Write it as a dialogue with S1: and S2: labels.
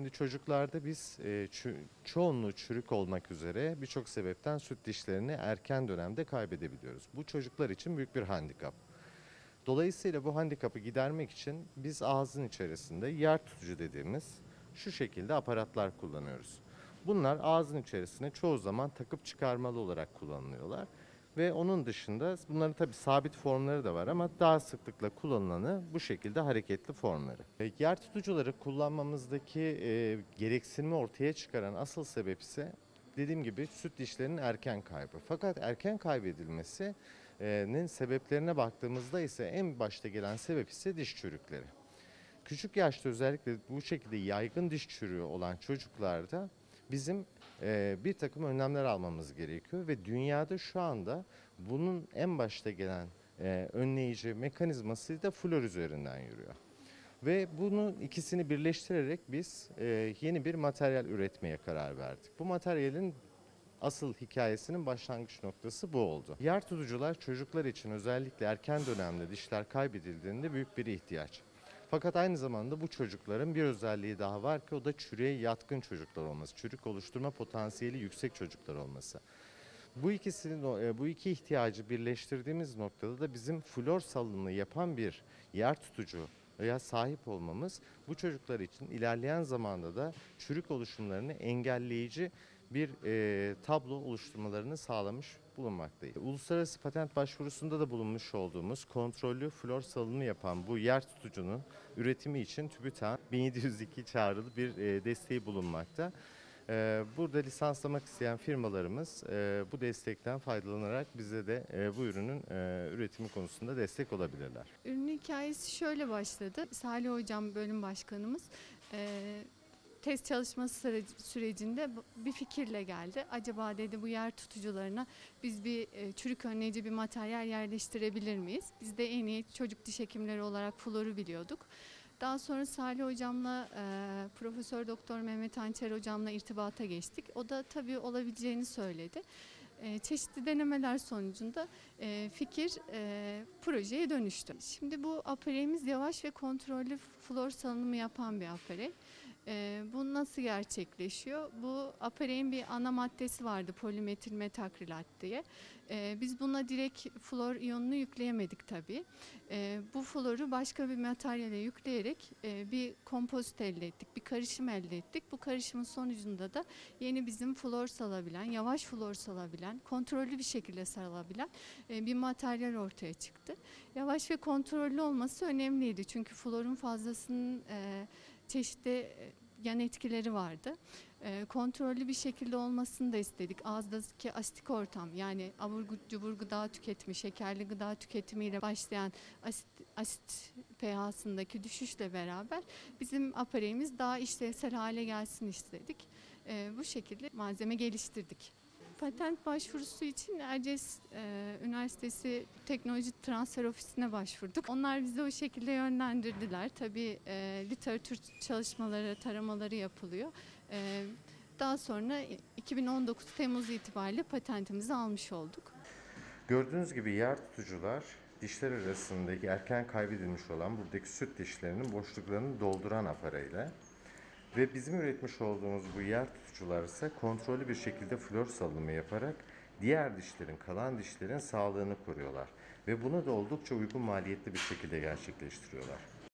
S1: Şimdi çocuklarda biz çoğunluğu çürük olmak üzere birçok sebepten süt dişlerini erken dönemde kaybedebiliyoruz. Bu çocuklar için büyük bir handikap. Dolayısıyla bu handikapı gidermek için biz ağzın içerisinde yer tutucu dediğimiz şu şekilde aparatlar kullanıyoruz. Bunlar ağzın içerisine çoğu zaman takıp çıkarmalı olarak kullanılıyorlar. Ve onun dışında bunların tabii sabit formları da var ama daha sıklıkla kullanılanı bu şekilde hareketli formları. Yer tutucuları kullanmamızdaki gereksinimi ortaya çıkaran asıl sebep ise dediğim gibi süt dişlerinin erken kaybı. Fakat erken kaybedilmesinin sebeplerine baktığımızda ise en başta gelen sebep ise diş çürükleri. Küçük yaşta özellikle bu şekilde yaygın diş çürüğü olan çocuklarda bizim bir takım önlemler almamız gerekiyor ve dünyada şu anda bunun en başta gelen önleyici mekanizması da flor üzerinden yürüyor. Ve bunun ikisini birleştirerek biz yeni bir materyal üretmeye karar verdik. Bu materyalin asıl hikayesinin başlangıç noktası bu oldu. Yer tutucular çocuklar için özellikle erken dönemde dişler kaybedildiğinde büyük bir ihtiyaç. Fakat aynı zamanda bu çocukların bir özelliği daha var ki o da çürüğe yatkın çocuklar olması, çürük oluşturma potansiyeli yüksek çocuklar olması. Bu iki ihtiyacı birleştirdiğimiz noktada da bizim flor salınımı yapan bir yer tutucu veya sahip olmamız bu çocuklar için ilerleyen zamanda da çürük oluşumlarını engelleyici bir tablo oluşturmalarını sağlamış bulunmaktayız. Uluslararası patent başvurusunda da bulunmuş olduğumuz kontrollü flor salınımı yapan bu yer tutucunun üretimi için TÜBİTAK'ın 1702 çağrılı bir desteği bulunmakta. Burada lisanslamak isteyen firmalarımız bu destekten faydalanarak bize de bu ürünün üretimi konusunda destek olabilirler.
S2: Ürünün hikayesi şöyle başladı. Salih Hocam bölüm başkanımız test çalışması sürecinde bir fikirle geldi. Acaba dedi bu yer tutucularına biz bir çürük önleyici bir materyal yerleştirebilir miyiz? Biz de en iyi çocuk diş hekimleri olarak floru biliyorduk. Daha sonra Salih Hocam'la Profesör Doktor Mehmet Hançer Hocam'la irtibata geçtik. O da tabii olabileceğini söyledi. Çeşitli denemeler sonucunda fikir projeye dönüştü. Şimdi bu apareyimiz yavaş ve kontrollü flor salınımı yapan bir aparey. Bu nasıl gerçekleşiyor? Bu apareyin bir ana maddesi vardı, polimetil metakrilat diye. Biz buna direkt flor iyonunu yükleyemedik tabii. Bu floru başka bir materyale yükleyerek bir kompozit elde ettik, bir karışım elde ettik. Bu karışımın sonucunda da yeni bizim flor salabilen, yavaş flor salabilen, kontrollü bir şekilde salabilen bir materyal ortaya çıktı. Yavaş ve kontrollü olması önemliydi çünkü florun fazlasının çeşitli yan etkileri vardı. Kontrollü bir şekilde olmasını da istedik. Ağızdaki asitik ortam yani abur cubur gıda tüketimi, şekerli gıda tüketimiyle başlayan asit pH'sındaki düşüşle beraber bizim apareyimiz daha işlevsel hale gelsin istedik. Bu şekilde malzeme geliştirdik. Patent başvurusu için Erciyes Üniversitesi Teknoloji Transfer Ofisi'ne başvurduk. Onlar bizi o şekilde yönlendirdiler. Tabii literatür çalışmaları, taramaları yapılıyor. Daha sonra 2019 Temmuz itibariyle patentimizi almış olduk.
S1: Gördüğünüz gibi yer tutucular dişler arasındaki erken kaybedilmiş olan buradaki süt dişlerinin boşluklarını dolduran apareyler. Ve bizim üretmiş olduğumuz bu yer tutucular ise kontrollü bir şekilde flor salınımı yaparak diğer dişlerin, kalan dişlerin sağlığını koruyorlar. Ve bunu da oldukça uygun maliyetli bir şekilde gerçekleştiriyorlar.